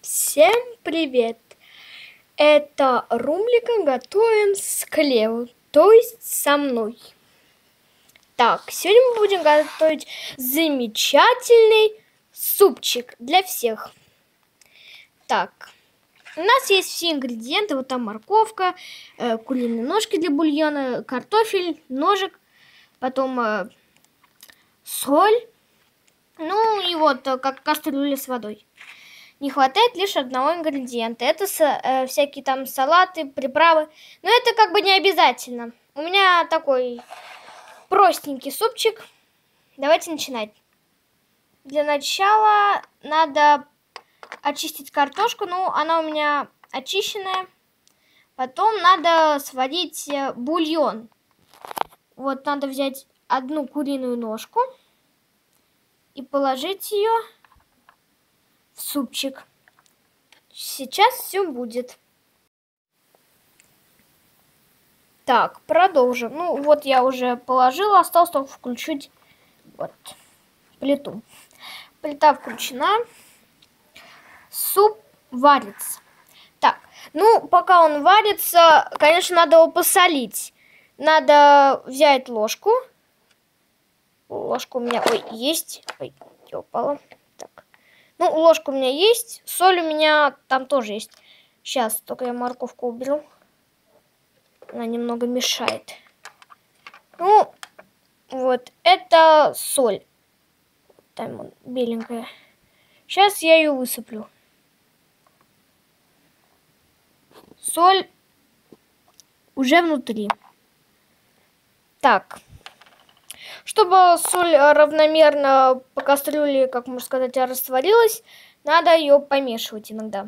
Всем привет! Это Румлика готовим с Клео, то есть со мной. Так, сегодня мы будем готовить замечательный супчик для всех. Так, у нас есть все ингредиенты. Вот там морковка, куриные ножки для бульона, картофель, ножик, потом соль, ну и вот как кастрюля с водой. Не хватает лишь одного ингредиента. Это всякие там салаты, приправы. Но это как бы не обязательно. У меня такой простенький супчик. Давайте начинать. Для начала надо очистить картошку. Ну, она у меня очищенная. Потом надо сварить бульон. Вот надо взять одну куриную ножку и положить ее в супчик. Сейчас все будет. Так, продолжим. Ну, вот я уже положила, осталось только включить вот плиту. Плита включена. Суп варится. Так, ну, пока он варится, конечно, надо его посолить. Надо взять ложку. Ложка у меня, есть. Ой, я упала. Так. Ну, ложка у меня есть. Соль у меня там тоже есть. Сейчас, только я морковку уберу. Она немного мешает. Ну, вот, это соль. Там вот беленькая. Сейчас я ее высыплю. Соль уже внутри. Так. Чтобы соль равномерно по кастрюле, как можно сказать, растворилась, надо ее помешивать иногда.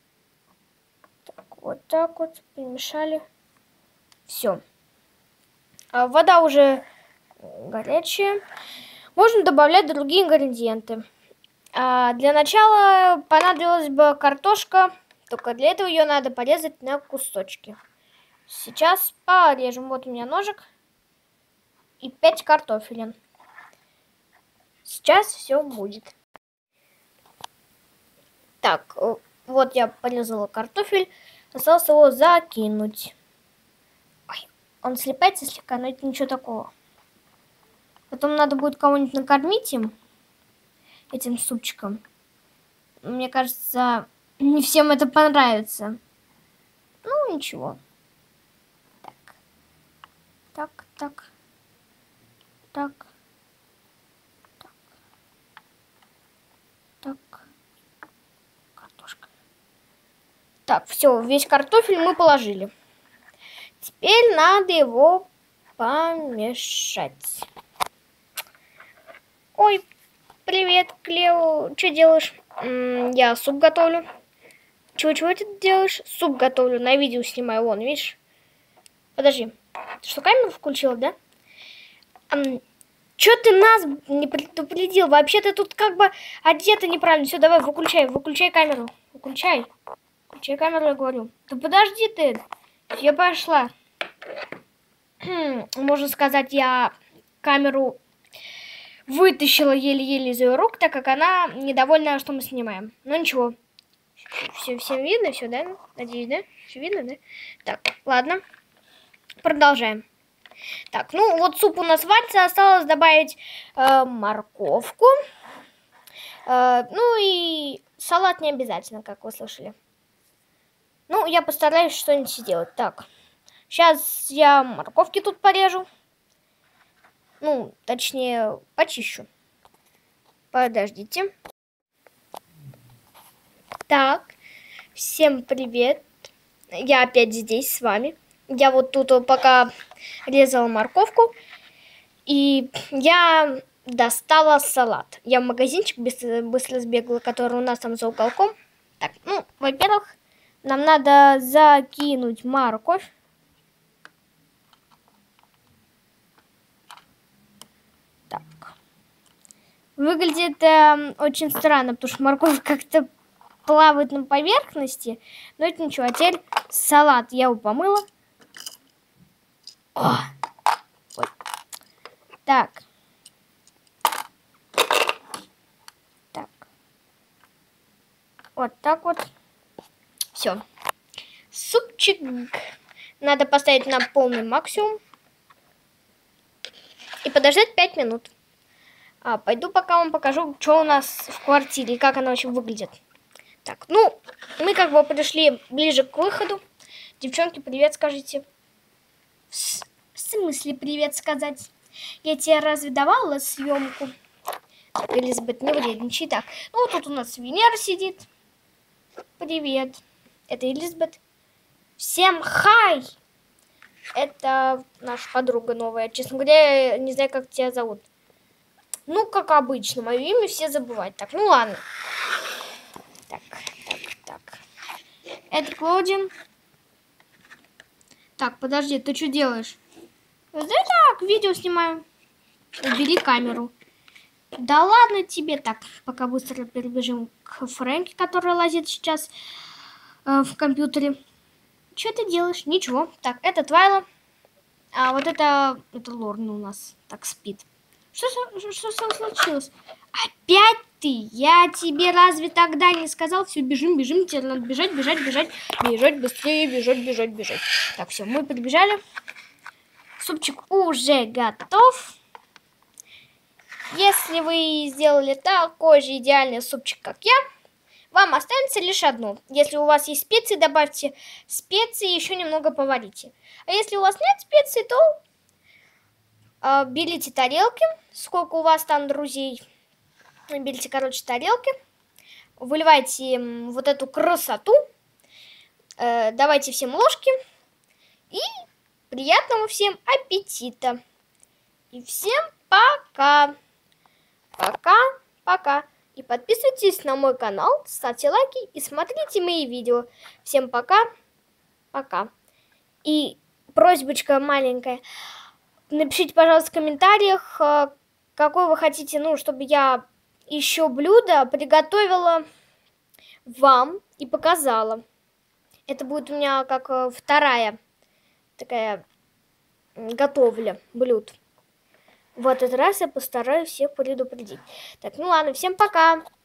Так вот, перемешали. Все. Вода уже горячая. Можно добавлять другие ингредиенты. Для начала понадобилась бы картошка. Только для этого ее надо порезать на кусочки. Сейчас порежем. Вот у меня ножик. И 5 картофелин. Сейчас все будет. Так, вот я порезала картофель. Осталось его закинуть. Ой, он слипается слегка, но это ничего такого. Потом надо будет кого-нибудь накормить этим супчиком. Мне кажется, не всем это понравится. Ну, ничего. Так. Картошка. Так, все, весь картофель мы положили. Теперь надо его помешать. Ой, привет, Клео. Что делаешь? Я суп готовлю. Чего ты делаешь? Суп готовлю, на видео снимаю. Вон, видишь? Подожди. Ты что, камеру включила, да? Чё ты нас не предупредил? Вообще ты тут как бы одета неправильно. Все, давай, выключай камеру. Выключай камеру, я говорю. Да подожди ты. Я пошла. Можно сказать, я камеру вытащила еле-еле из ее рук, так как она недовольна, что мы снимаем. Но ничего. Всем видно все, да? Надеюсь, да? Все видно, да? Так, ладно. Продолжаем. Так, ну вот суп у нас варится, осталось добавить морковку. Ну и салат не обязательно, как вы слышали. Ну, я постараюсь что-нибудь сделать. Так, сейчас я морковки тут порежу. Ну, точнее, почищу. Подождите. Так, всем привет. Я опять здесь с вами. Я вот тут пока резала морковку, и я достала салат. Я в магазинчик быстро сбегала, который у нас там за уголком. Так, ну, во-первых, нам надо закинуть морковь. Так. Выглядит очень странно, потому что морковь как-то плавает на поверхности. Но это ничего. А теперь салат я его помыла. О! Ой. Так. Вот так вот. Все. Супчик надо поставить на полный максимум. И подождать 5 минут. Пойду пока вам покажу, что у нас в квартире и как она вообще выглядит. Так, ну, мы как бы пришли ближе к выходу. Девчонки, привет скажите. В смысле привет сказать? Я тебе разве давала съемку? Элизабет, не вредничай. Так, ну тут у нас Венера сидит. Привет. Это Элизабет. Всем хай! Это наша подруга новая. Честно говоря, я не знаю, как тебя зовут. Ну, как обычно, мое имя все забывают. Так, ну ладно. Так. Это Клодин. Так, подожди, ты что делаешь? Да так, видео снимаю. Убери камеру. Да ладно тебе. Так, пока быстро перебежим к Фрэнке, которая лазит сейчас в компьютере. Что ты делаешь? Ничего. Так, это Твайла. А вот это Лорна у нас так спит. Что случилось? Опять ты? Я тебе разве тогда не сказал? Все, бежим. Тебе надо бежать. Бежать быстрее, бежать. Так, все, мы прибежали. Супчик уже готов. Если вы сделали такой же идеальный супчик, как я, вам останется лишь одно. Если у вас есть специи, добавьте специи и еще немного поварите. А если у вас нет специй, то берите тарелки, сколько у вас там друзей. Берите, тарелки, выливайте вот эту красоту, давайте всем ложки и приятного всем аппетита. И всем пока. Пока. И подписывайтесь на мой канал, ставьте лайки и смотрите мои видео. Всем пока. И просьбочка маленькая. Напишите, пожалуйста, в комментариях, какое вы хотите, чтобы я еще блюдо приготовила вам и показала. Это будет у меня как вторая такая готовля блюд. В этот раз я постараюсь всех предупредить. Так, ну ладно, всем пока!